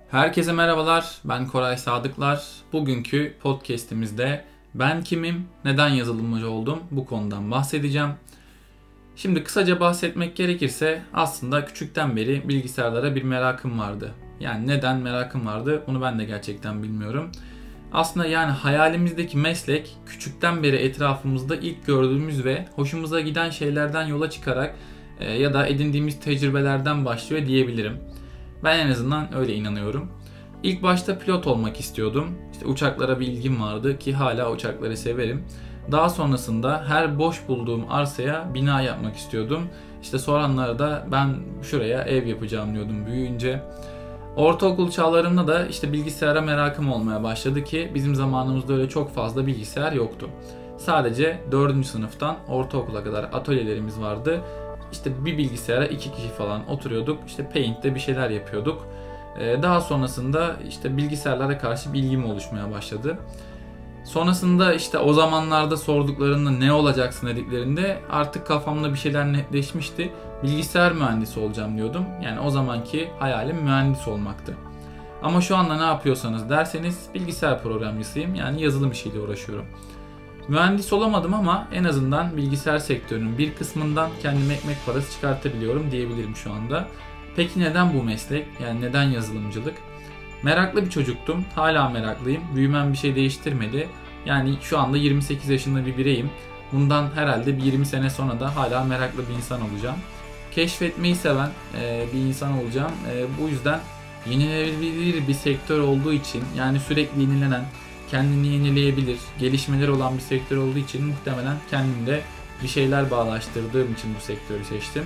Herkese merhabalar, ben Koray Sadıklar. Bugünkü podcast'imizde ben kimim, neden yazılımcı oldum bu konudan bahsedeceğim. Şimdi kısaca bahsetmek gerekirse aslında küçükten beri bilgisayarlara bir merakım vardı. Yani neden merakım vardı bunu ben de gerçekten bilmiyorum. Aslında yani hayalimizdeki meslek küçükten beri etrafımızda ilk gördüğümüz ve hoşumuza giden şeylerden yola çıkarak ya da edindiğimiz tecrübelerden başlıyor diyebilirim. Ben en azından öyle inanıyorum. İlk başta pilot olmak istiyordum. İşte uçaklara bir ilgim vardı ki hala uçakları severim. Daha sonrasında her boş bulduğum arsaya bina yapmak istiyordum. İşte soranlara ben şuraya ev yapacağım diyordum büyüyünce. Ortaokul çağlarımda da işte bilgisayara merakım olmaya başladı ki bizim zamanımızda öyle çok fazla bilgisayar yoktu. Sadece 4. sınıftan ortaokula kadar atölyelerimiz vardı. İşte bir bilgisayara 2 kişi falan oturuyorduk. İşte Paint'te bir şeyler yapıyorduk. Daha sonrasında işte bilgisayarlara karşı bir ilgim oluşmaya başladı. Sonrasında işte o zamanlarda sorduklarında ne olacaksın dediklerinde artık kafamda bir şeyler netleşmişti. Bilgisayar mühendisi olacağım diyordum. Yani o zamanki hayalim mühendis olmaktı. Ama şu anda ne yapıyorsanız derseniz bilgisayar programcısıyım. Yani yazılım işiyle uğraşıyorum. Mühendis olamadım ama en azından bilgisayar sektörünün bir kısmından kendime ekmek parası çıkartabiliyorum diyebilirim şu anda. Peki neden bu meslek? Yani neden yazılımcılık? Meraklı bir çocuktum. Hala meraklıyım. Büyümem bir şey değiştirmedi. Yani şu anda 28 yaşında bir bireyim. Bundan herhalde bir 20 sene sonra da hala meraklı bir insan olacağım. Keşfetmeyi seven bir insan olacağım. Bu yüzden yenilenebilir bir sektör olduğu için yani sürekli yenilenen, kendini yenileyebilir, gelişmeler olan bir sektör olduğu için muhtemelen kendimde bir şeyler bağlaştırdığım için bu sektörü seçtim.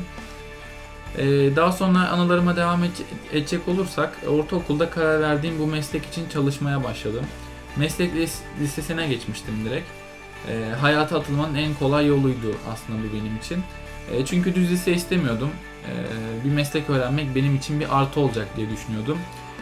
Daha sonra anılarıma devam edecek olursak ortaokulda karar verdiğim bu meslek için çalışmaya başladım. Meslek lisesine geçmiştim direkt. Hayata atılmanın en kolay yoluydu aslında bu benim için. Çünkü düz lise istemiyordum. Bir meslek öğrenmek benim için bir artı olacak diye düşünüyordum.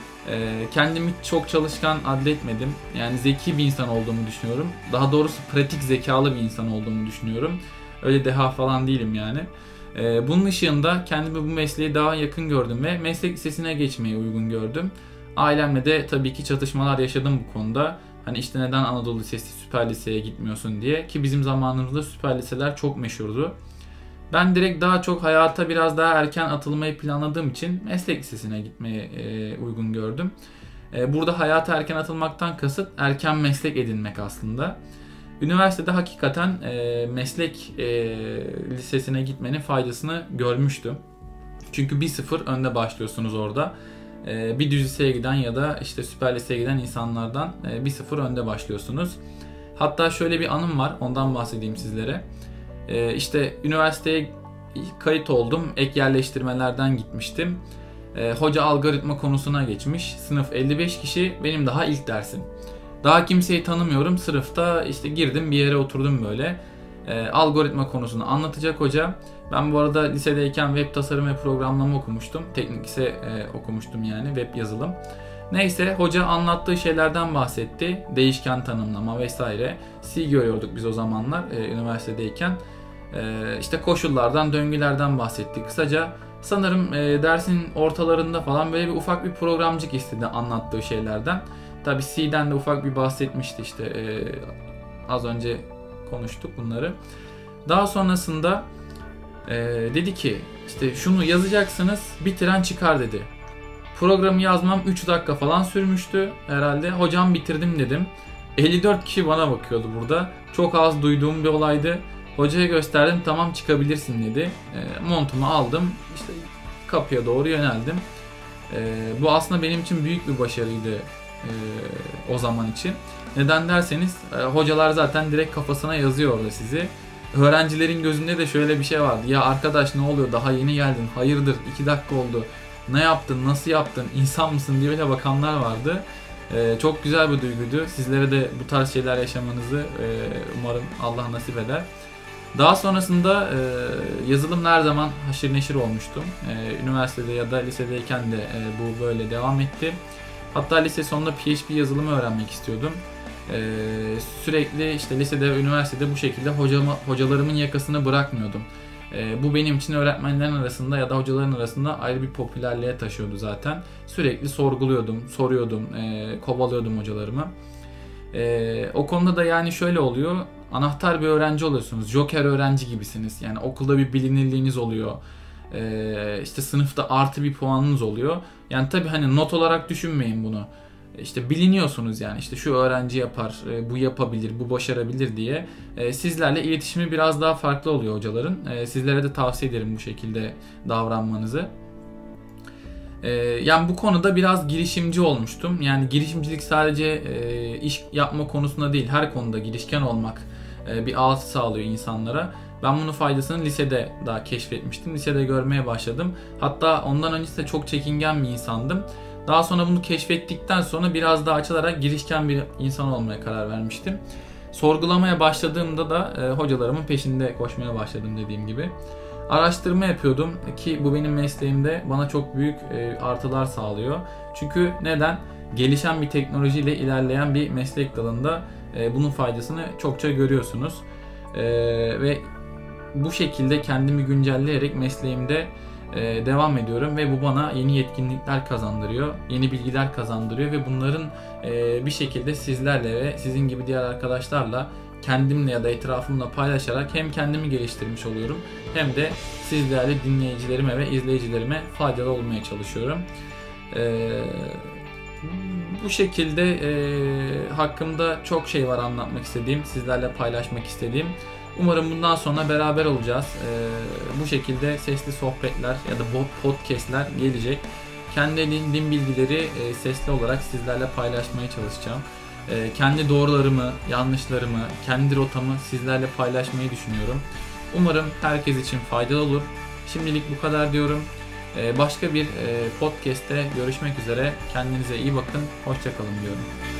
Kendimi çok çalışkan adletmedim. Yani zeki bir insan olduğumu düşünüyorum. Daha doğrusu pratik zekalı bir insan olduğumu düşünüyorum. Öyle deha falan değilim yani. Bunun ışığında kendimi bu mesleğe daha yakın gördüm ve meslek lisesine geçmeyi uygun gördüm. Ailemle de tabii ki çatışmalar yaşadım bu konuda. Hani işte neden Anadolu Lisesi süper liseye gitmiyorsun diye ki bizim zamanımızda süper liseler çok meşhurdu. Ben direkt daha çok hayata biraz daha erken atılmayı planladığım için meslek lisesine gitmeye uygun gördüm. Burada hayata erken atılmaktan kasıt erken meslek edinmek aslında. Üniversitede hakikaten meslek lisesine gitmenin faydasını görmüştüm. Çünkü 1-0 önde başlıyorsunuz orada. Bir düz liseye giden ya da işte süper liseye giden insanlardan 1-0 önde başlıyorsunuz. Hatta şöyle bir anım var, ondan bahsedeyim sizlere. İşte üniversiteye kayıt oldum, ek yerleştirmelerden gitmiştim. Hoca algoritma konusuna geçmiş. Sınıf 55 kişi, benim daha ilk dersim. Daha kimseyi tanımıyorum. Sınıfta işte girdim bir yere oturdum böyle. Algoritma konusunu anlatacak hoca. Ben bu arada lisedeyken web tasarım ve programlama okumuştum. Teknik ise okumuştum yani web yazılım. Neyse hoca anlattığı şeylerden bahsetti. Değişken tanımlama vesaire. C görüyorduk biz o zamanlar üniversitedeyken. İşte koşullardan, döngülerden bahsetti. Kısaca sanırım dersin ortalarında falan böyle bir ufak bir programcık istedi anlattığı şeylerden. Tabii C'den de ufak bir bahsetmişti işte az önce konuştuk bunları. Daha sonrasında dedi ki işte şunu yazacaksınız bitiren çıkar dedi. Programı yazmam 3 dakika falan sürmüştü herhalde. Hocam bitirdim dedim. 54 kişi bana bakıyordu burada. Çok az duyduğum bir olaydı. Hocaya gösterdim tamam çıkabilirsin dedi. Montumu aldım işte kapıya doğru yöneldim. Bu aslında benim için büyük bir başarıydı. O zaman için. Neden derseniz hocalar zaten direkt kafasına yazıyor orada sizi. Öğrencilerin gözünde de şöyle bir şey vardı. Ya arkadaş ne oluyor daha yeni geldin hayırdır 2 dakika oldu. Ne yaptın nasıl yaptın insan mısın diye öyle bakanlar vardı. Çok güzel bir duyguydu. Sizlere de bu tarz şeyler yaşamanızı umarım Allah nasip eder. Daha sonrasında yazılımla her zaman haşır neşir olmuştum. Üniversitede ya da lisedeyken de bu böyle devam etti. Hatta lise sonunda PHP yazılımı öğrenmek istiyordum. Sürekli işte lisede ve üniversitede bu şekilde hocalarımın yakasını bırakmıyordum. Bu benim için öğretmenlerin arasında ya da hocaların arasında ayrı bir popülerliğe taşıyordu zaten. Sürekli sorguluyordum, soruyordum, kovalıyordum hocalarımı. O konuda da yani şöyle oluyor. Anahtar bir öğrenci oluyorsunuz. Joker öğrenci gibisiniz. Yani okulda bir bilinirliğiniz oluyor. İşte sınıfta artı bir puanınız oluyor. Yani tabii hani not olarak düşünmeyin bunu. İşte biliniyorsunuz yani işte şu öğrenci yapar, bu yapabilir, bu başarabilir diye. Sizlerle iletişimi biraz daha farklı oluyor hocaların. Sizlere de tavsiye ederim bu şekilde davranmanızı. Yani bu konuda biraz girişimci olmuştum. Yani girişimcilik sadece iş yapma konusunda değil, her konuda girişken olmak bir altı sağlıyor insanlara. Ben bunun faydasını lisede daha keşfetmiştim. Lisede görmeye başladım. Hatta ondan öncesinde çok çekingen bir insandım. Daha sonra bunu keşfettikten sonra biraz daha açılarak girişken bir insan olmaya karar vermiştim. Sorgulamaya başladığımda da hocalarımın peşinde koşmaya başladım dediğim gibi. Araştırma yapıyordum ki bu benim mesleğimde bana çok büyük artılar sağlıyor. Çünkü neden? Gelişen bir teknolojiyle ilerleyen bir meslek dalında bunun faydasını çokça görüyorsunuz. Ve bu şekilde kendimi güncelleyerek mesleğimde devam ediyorum ve bu bana yeni yetkinlikler kazandırıyor, yeni bilgiler kazandırıyor ve bunların bir şekilde sizlerle ve sizin gibi diğer arkadaşlarla kendimle ya da etrafımla paylaşarak hem kendimi geliştirmiş oluyorum hem de siz değerli dinleyicilerime ve izleyicilerime faydalı olmaya çalışıyorum. Bu şekilde hakkımda çok şey var anlatmak istediğim, sizlerle paylaşmak istediğim. Umarım bundan sonra beraber olacağız. Bu şekilde sesli sohbetler ya da podcastler gelecek. Kendi edindiğim bilgileri sesli olarak sizlerle paylaşmaya çalışacağım. Kendi doğrularımı, yanlışlarımı, kendi rotamı sizlerle paylaşmayı düşünüyorum. Umarım herkes için faydalı olur. Şimdilik bu kadar diyorum. Başka bir podcast'te görüşmek üzere. Kendinize iyi bakın. Hoşça kalın diyorum.